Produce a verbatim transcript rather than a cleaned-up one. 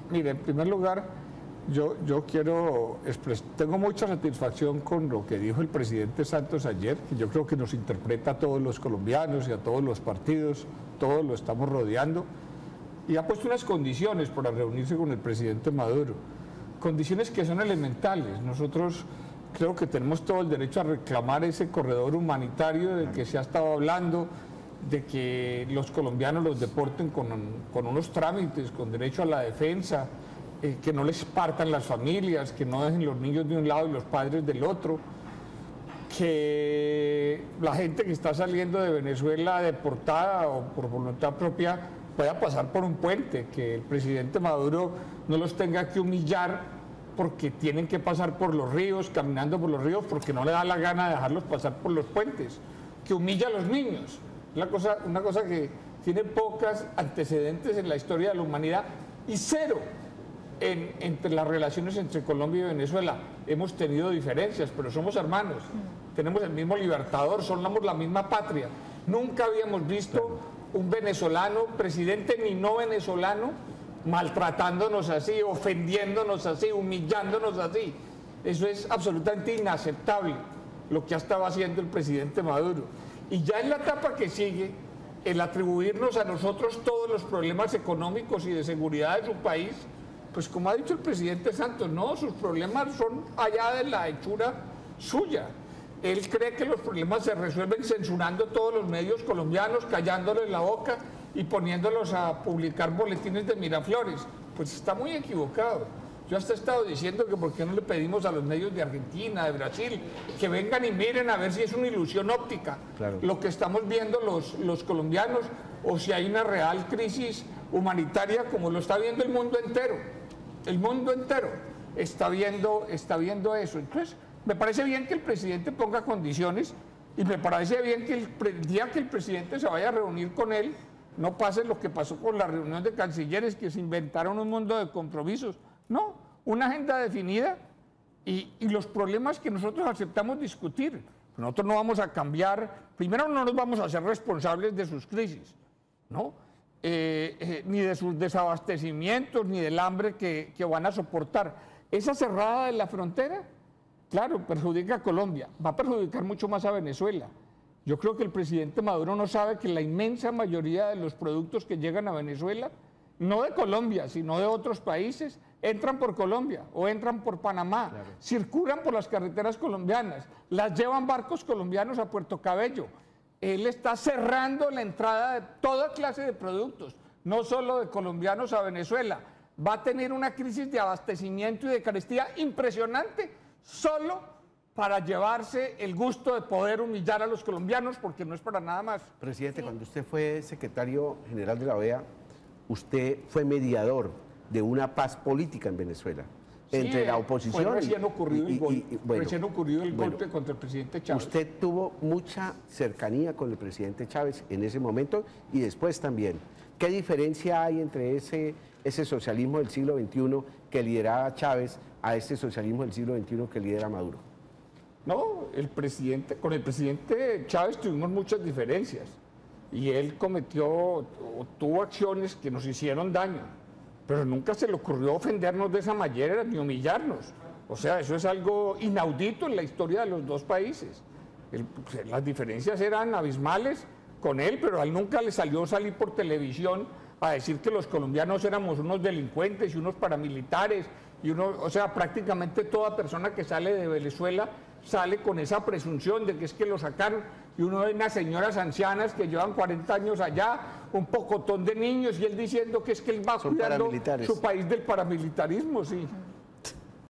Mire, en primer lugar, yo, yo quiero expresar, tengo mucha satisfacción con lo que dijo el presidente Santos ayer, que yo creo que nos interpreta a todos los colombianos y a todos los partidos, todos lo estamos rodeando, y ha puesto unas condiciones para reunirse con el presidente Maduro, condiciones que son elementales. Nosotros creo que tenemos todo el derecho a reclamar ese corredor humanitario del que se ha estado hablando, de que los colombianos los deporten con, con unos trámites, con derecho a la defensa, eh, que no les partan las familias, que no dejen los niños de un lado y los padres del otro, que la gente que está saliendo de Venezuela deportada o por voluntad propia pueda pasar por un puente, que el presidente Maduro no los tenga que humillar porque tienen que pasar por los ríos, caminando por los ríos, porque no le da la gana de dejarlos pasar por los puentes, que humilla a los niños. Una cosa, una cosa que tiene pocas antecedentes en la historia de la humanidad y cero en, entre las relaciones entre Colombia y Venezuela. Hemos tenido diferencias, pero somos hermanos, tenemos el mismo libertador, somos la misma patria. Nunca habíamos visto un venezolano, presidente ni no venezolano, maltratándonos así, ofendiéndonos así, humillándonos así. Eso es absolutamente inaceptable, lo que ha estado haciendo el presidente Maduro. Y ya en la etapa que sigue, el atribuirnos a nosotros todos los problemas económicos y de seguridad de su país, pues como ha dicho el presidente Santos, no, sus problemas son allá de la hechura suya. Él cree que los problemas se resuelven censurando todos los medios colombianos, callándoles la boca y poniéndolos a publicar boletines de Miraflores. Pues está muy equivocado. Yo hasta he estado diciendo que por qué no le pedimos a los medios de Argentina, de Brasil, que vengan y miren a ver si es una ilusión óptica, claro, lo que estamos viendo los, los colombianos, o si hay una real crisis humanitaria como lo está viendo el mundo entero. El mundo entero está viendo, está viendo eso. Entonces, me parece bien que el presidente ponga condiciones y me parece bien que el, el día que el presidente se vaya a reunir con él, no pase lo que pasó con la reunión de cancilleres, que se inventaron un mundo de compromisos. No, una agenda definida y, y los problemas que nosotros aceptamos discutir. Nosotros no vamos a cambiar, primero no nos vamos a hacer responsables de sus crisis, ¿no? Eh, eh, ni de sus desabastecimientos, ni del hambre que, que van a soportar. Esa cerrada de la frontera, claro, perjudica a Colombia, va a perjudicar mucho más a Venezuela. Yo creo que el presidente Maduro no sabe que la inmensa mayoría de los productos que llegan a Venezuela, no de Colombia, sino de otros países, entran por Colombia o entran por Panamá, claro, circulan por las carreteras colombianas, las llevan barcos colombianos a Puerto Cabello. Él está cerrando la entrada de toda clase de productos, no solo de colombianos a Venezuela. Va a tener una crisis de abastecimiento y de carestía impresionante, solo para llevarse el gusto de poder humillar a los colombianos, porque no es para nada más. Presidente, sí, cuando usted fue secretario general de la O E A, usted fue mediador de una paz política en Venezuela, sí, entre la oposición. Fue recién ocurrido y, el, gol, y, y, bueno, recién ocurrido el bueno, golpe contra el presidente Chávez. Usted tuvo mucha cercanía con el presidente Chávez en ese momento y después también. ¿Qué diferencia hay entre ese, ese socialismo del siglo veintiuno que lideraba Chávez a este socialismo del siglo veintiuno que lidera Maduro? No, el presidente, con el presidente Chávez tuvimos muchas diferencias y él cometió o tuvo acciones que nos hicieron daño, pero nunca se le ocurrió ofendernos de esa manera ni humillarnos. O sea, eso es algo inaudito en la historia de los dos países. El, pues, las diferencias eran abismales con él, pero a él nunca le salió salir por televisión a decir que los colombianos éramos unos delincuentes y unos paramilitares, y uno, o sea, prácticamente toda persona que sale de Venezuela sale con esa presunción de que es que lo sacaron, y uno ve unas señoras ancianas que llevan cuarenta años allá, un pocotón de niños, y él diciendo que es que él va Son cuidando paramilitares. Su país del paramilitarismo, sí.